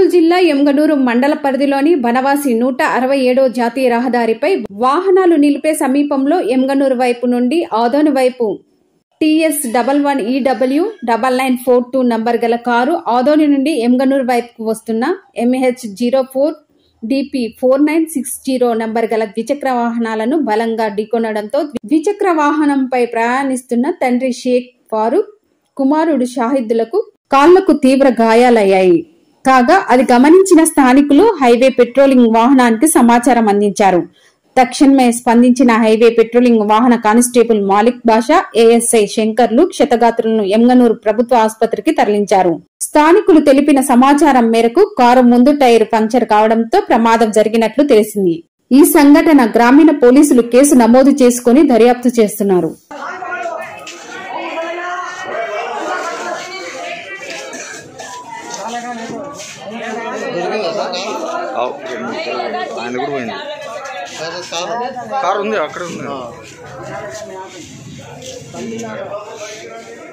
జిల్లా ఎమ్గనూరు మండల పరిధిలోని బనవాసి 167వ జాతీయ రహదారిపై వాహనాలు నిలిపే సమీపంలో ఎమ్గనూరు వైపు నుండి ఆదోని వైపు TS11EW 9942 నంబర్ గల కారు ఆదోని నుండి ఎమ్గనూరు వైపుకు వస్తున్న MH04DP 4960 నంబర్ గల ద్విచక్ర వాహనాలను బలంగా ఢీకొనడంతో ద్విచక్ర వాహనంపై ప్రయాణిస్తున్న తండ్రి షేక్ ఫారూక్, కుమారుడు షాహిద్లకు కాళ్లకు తీవ్ర గాయాలయ్యాయి. కాగా అది గమనించిన స్థానికులు హైవే పెట్రోలింగ్ వాహనానికి సమాచారం అందించారు. తక్షణమే స్పందించిన హైవే పెట్రోలింగ్ వాహన కానిస్టేబుల్ మాలిక్ బాషా, ASI శంకర్లు క్షతగాత్రులను ఎమ్గనూరు ప్రభుత్వ ఆసుపత్రికి తరలించారు. స్థానికులు తెలిపిన సమాచారం మేరకు కారు ముందు టైర్ పంక్చర్ కావడంతో ప్రమాదం జరిగినట్లు తెలిసింది. ఈ సంఘటన గ్రామీణ పోలీసులు కేసు నమోదు చేసుకుని దర్యాప్తు చేస్తున్నారు. కారు ఉంది అక్కడ ఉంది.